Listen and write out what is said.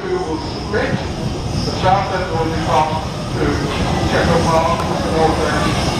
two will split. The south end will be crossed to Checkermouth, the north end